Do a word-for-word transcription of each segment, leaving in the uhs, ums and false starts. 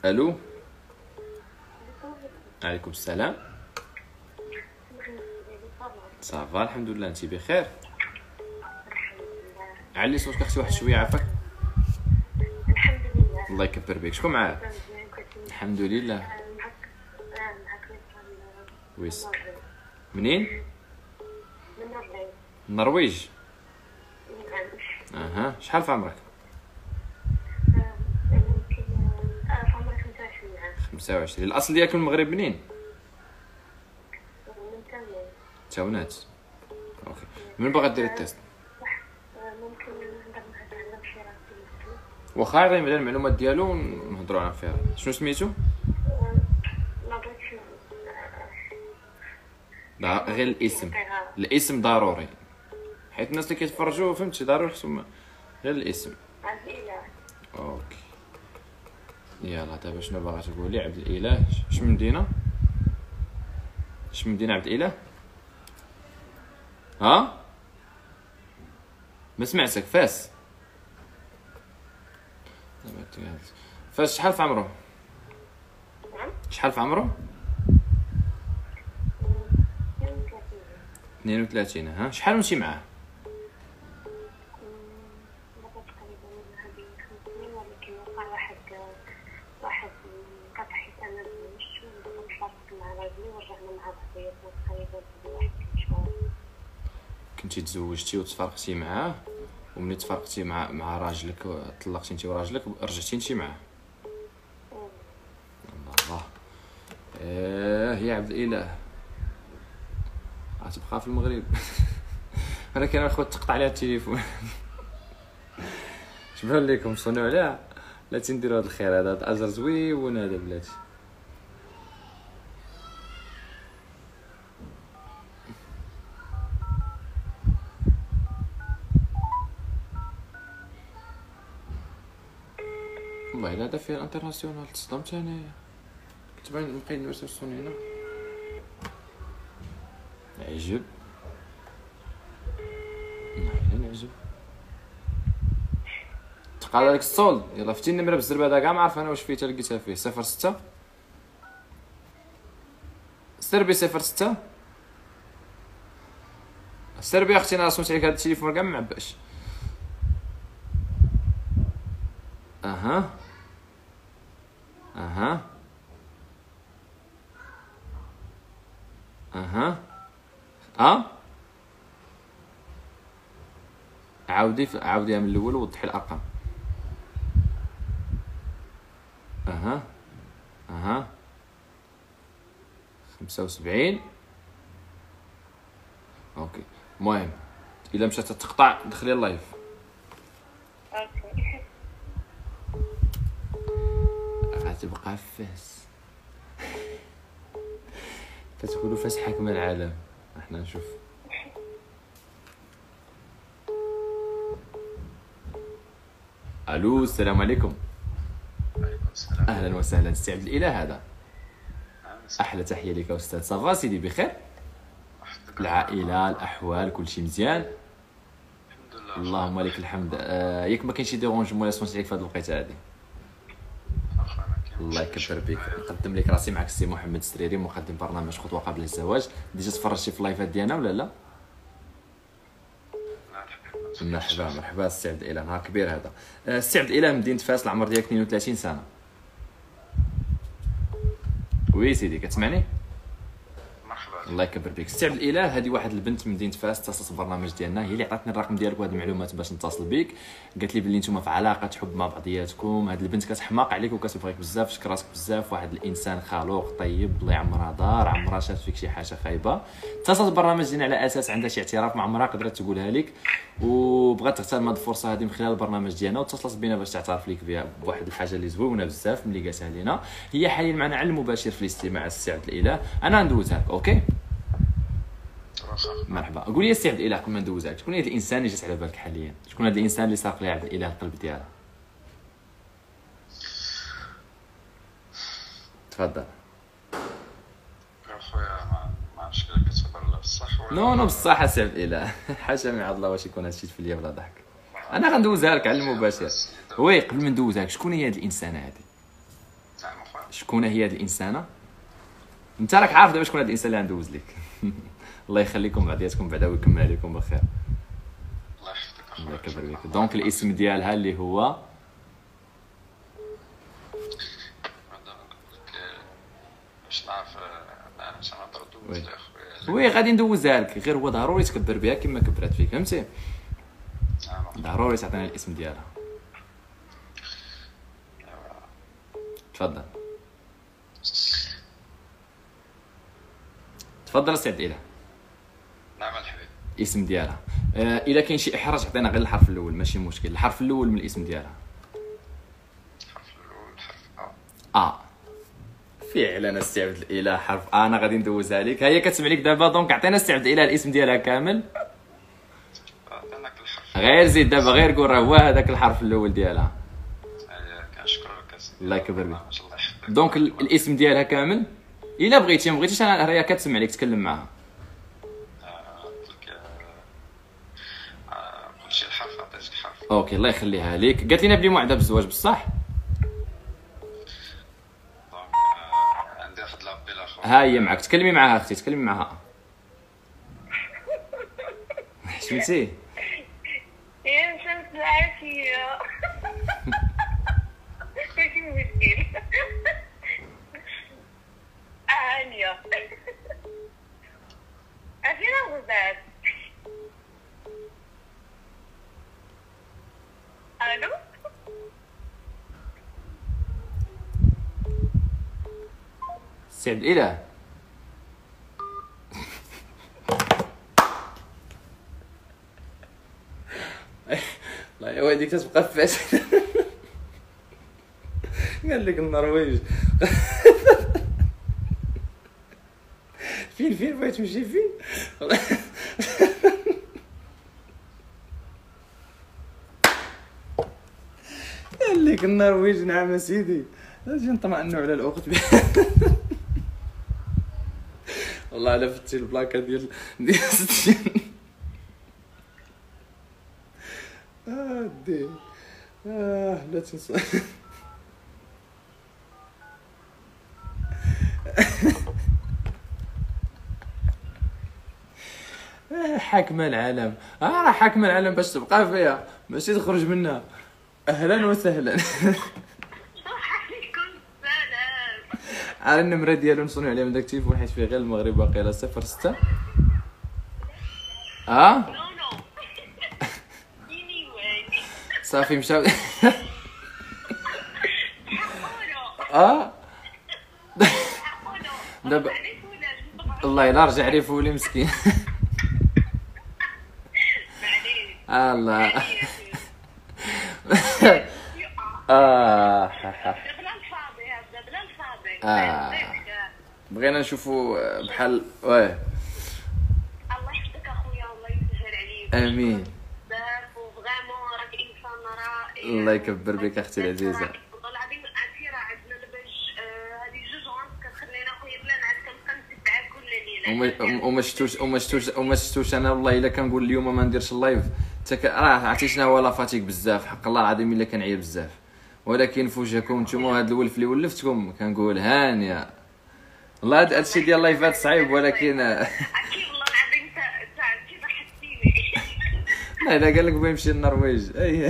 الو. عليكم السلام. صافا الحمد لله، انت بخير؟ علي صوتك اختي واحد شويه عافاك. الحمد لله. الله يكبر بك. شكون معاه؟ الحمد لله. ويس منين؟ من النرويج. النرويج. اها، شحال في عمرك؟ يمكن في عمري خمسة وعشرين عام. خمسة وعشرين. الاصل ديالك من المغرب منين؟ من تاونات. تاونات. اوكي، من باغا دير التيست؟ ممكن نهضر معك على شي راسي. واخا غير على المعلومات ديالو ونهضروا على فيها. شنو سميتو؟ ما بغيتش لا غير الاسم، الاسم ضروري حيت الناس اللي كيتفرجوا فهمتي ضروري خصهم غير الاسم. عبد الاله. اوكي يلا دابا شنو باغا تقولي؟ عبد الاله. اش من مدينه؟ اش من مدينه عبد الاله؟ ها ما سمعتك. فاس. فاس شحال في عمره؟ شحال في عمره؟ اثنين وثلاثين. ها شحال وانتي معاه؟ ولكن وقع واحد واحد قطع حيت انا مشيت ونتفرقت مع راجلي ورجعنا مع بعضياتنا تقريبا واحد شهور. كنتي تزوجتي وتفرقتي معاه، وملي تفرقتي مع مع راجلك طلقتي انت وراجلك رجعتي انت معاه. الله. ايه يا عبد الاله غتبقى في المغرب. انا كان اخويا تقطع عليها التليفون. شبان لكم صونوا عليها. لا تنديروا هذا الخير، هذا اجر زوين هذا بلاتي. والله الا هذا فيه الانترناسيونال تصدمت انايا. كنت باين نبقى نوصل الصوني هنا. عجب. نحن نعجب. تقال لك الصول. يلا فتي النمره بالزرب هذا كاع ما عارف انا واش فيه حتى لقيتها فيه. صفر ستة سربي صفر ستة. سربي اختي انا رسمت عليك هذا التليفون كاع ما معباش. اها اها اها اه عاودي عاوديها من الاول ووضحي الارقام. اها اها خمسة وسبعين. اوكي المهم الا مشات تقطع دخلي اللايف. اوكي. غتبقى فاس. كتقولوا فاس حاكمه العالم. احنا نشوف. الو السلام عليكم. وعليكم السلام. اهلا وسهلا سي عبد الاله. هذا احلى تحيه لك استاذ. صافا سيدي بخير؟ العائله الاحوال كلشي مزيان؟ الحمد لله. اللهم لك الحمد. آه ياك ما كاين شي ديرونجمون ولا سمعت عليك في هذه الوقيته هذه؟ الله يكبر بك. نقدم لك راسي معك السي محمد السريري، مقدم برنامج خطوه قبل الزواج. ديجا تفرجتي في اللايفات ديالنا ولا لا؟ مرحبا مرحبا السي عبد الاله. نهار كبير هذا. السي عبد الاله مدينه فاس، العمر ديالك اثنين وثلاثين سنه. وي سيدي كتسمعني؟ مرحبا. الله يكبر بك. السي عبد الاله هذه واحد البنت من مدينه فاس اتصلت بالبرنامج ديالنا، هي اللي عطاتني الرقم ديالك وهذه المعلومات باش نتصل بك. قالت لي بلي نتوما في علاقه حب مع بعضياتكم. هذه البنت كتحماق عليك وكتبغيك بزاف، شكراسك بزاف، واحد الانسان خلوق طيب الله يعمرها دار، عمرها شافت فيك شي حاجه خايبه. اتصلت بالبرنامج ديالنا على اساس عندها شي اعتراف ما عمرها قدرت تقولها لك، وبغات تغتنم هذه الفرصه هذه من خلال البرنامج ديالنا، واتصلت بينا باش تعترف لك بها بواحد الحاجه اللي زوينه بزاف ملي قالتها لينا. هي حاليا معنا على المباشر في الاستماع السي عبد الاله. انا ندوزها لك. اوكي مرحبا. قول لي السي عبد الاله قبل ما ندوزها، شكون هذا الانسان اللي جات على بالك حاليا؟ شكون هذا الانسان اللي ساق لي عبد الاله القلب ديالها؟ تفضل. اخويا ما ما عرفتش كيفاش كتهضر لا بصح ولا نو نو بصح السي عبد الاله. حاشا من عند الله واش يكون هادشي في ليا بلا ضحك. انا غندوزها لك على المباشر. وي قبل ما ندوزها لك، شكون هي هذه الانسانه هذه؟ زعما شكون هي هذه الانسانه؟ انت راك عارف دابا شكون هذا الانسان اللي غندوز لك. الله يخليكم بعضياتكم بعدا ويكمل عليكم بخير. الله يحفظك اخويا. الله يكبر بك. دونك الاسم ديالها اللي هو هذا نقول لك باش نعرف انا باش نهضر دوز وي. لي اخويا. وي غادي ندوزها لك، غير هو ضروري تكبر بها كما كبرات فيك، فهمتي؟ نعم. ضروري تعطينا الاسم ديالها. تفضل تفضل استعد الى نعم الحبيب. الاسم ديالها. آه الا كاين شي احراج عطينا غير الحرف الاول ماشي مشكل، الحرف الاول من الاسم ديالها. الحرف الاول حرف ا. اه فعلا استعبد الاله حرف آه. انا غادي ندوزها لك، هي كتسمع لك دابا. دونك عطينا استعبد الاله الاسم ديالها كامل. عطيناك الحرف. غير زيد دابا، غير قول راه هو هذاك الحرف الاول ديالها. أيا كنشكرك اسيدي. الله يكبر بك. ما شاء الله يحفظك. دونك ال- الاسم ديالها كامل. الا بغيتي ما بغيتيش انا راهي كتسمع لك تكلم معها. آه، قلت لك آه، قلت شي الحرف عطيتك حرف. اوكي الله يخليها لك. قالت لنا بلي موعده بالزواج بصح. دونك آه، عندي واحد لابيل اخويا. ها هي معك، تكلمي معها اختي، تكلمي معها. حشمتي؟ يا شمس العافية. ماشي مشكل. عالية. عرفتينا الغزال. الو. سعد الاله. الله يا وادي كتبقى فاش. قال لك النرويج. فين فين بغيت تمشي فين؟ قال لك النرويج. نعم سيدي، اجي نطمئنوا على الاخت. والله على فتي البلاكه ديال ديال ستين. اه دي اه لا تنسى. آه، حاكمه العالم. اه راه حاكمه العالم باش تبقى فيها ماشي تخرج منها. اهلا وسهلا. عليكم السلام. على النمره ديالو نصوني عليها من داك التليفون حيت فيه غير المغرب باقي صفر ستة. اه نو نو. anyway. صافي مشاو. حقولو. اه حقولو. دابا عليك ولا الله يلا رجع ريفولي مسكين. معليش. الله. يا- اه بلا الفاضي هذا بلا الفاضي. آه. بغينا نشوفوا بحال واه. الله يحفظك اخويا والله يسهل عليك. امين. بزاف وفريمون راك انسان رائع. الله يكبر بك اختي العزيزه. والله العظيم عرفتي راه عندنا دابا هذه جوج غونس كتخلينا خويا بلا نعاد كنبقى نتبعها كل ليله. وما وما شفتوش وما شفتوش وما شفتوش انا والله الا كنقول اليوم ما نديرش اللايف. تك... راه عرفتي شنو هو لا فاتيك بزاف حق الله العظيم الا كنعيا بزاف، ولكن في وجهكم نتوما هذا الولف اللي ولفتكم كنقول هانيه. والله هذا الشيء ديال اللايفات صعيب ولكن اكيد والله العظيم انت انت عرفتي ضحكتيني. لا الا قال لك بغا يمشي للنرويج اي.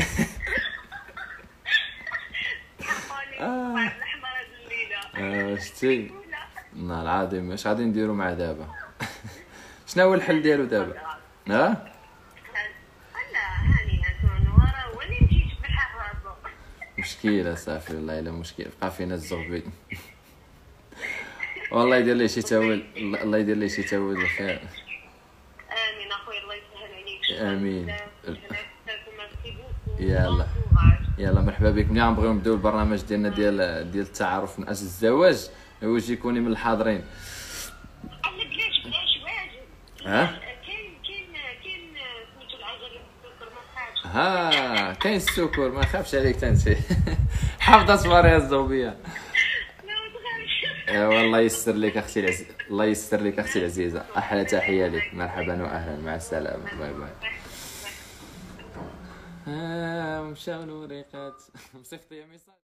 حقوني بعد الاحمر هذه الليله. آه، شتي والله العظيم اش غادي نديروا معاه دابا؟ شنو هو الحل ديالو دابا؟ ها لا هاني هاتون ورا هو اللي مشيت بحال راسو. مشكله صافي والله الا مشكل بقى فينا الزغبي. والله يدير لي شي تاويل، الله يدير لي شي تاويل الخير. امين اخويا الله يسهل عليك. آمين. يلا يلا. يلا مرحبا بكم. ملي غنبغيو نبداو البرنامج ديالنا ديال ديال التعارف من اجل الزواج، واجي كوني من الحاضرين. انا بلاش بلاش واجد. ها؟ كاين كاين كاين سميتو العجل السكر ما تخافش. ها كاين السكر ما خافش عليك تنسي. حافظه صواريها الزوبيه. لا ما تخافش. يا والله يسر لك اختي العزيزه، الله يسر لك اختي العزيزه. احلى تحيه لك، مرحبا واهلا، مع السلامه، باي باي. ها مشاو الوريقات. مصيفطي يا ميساج.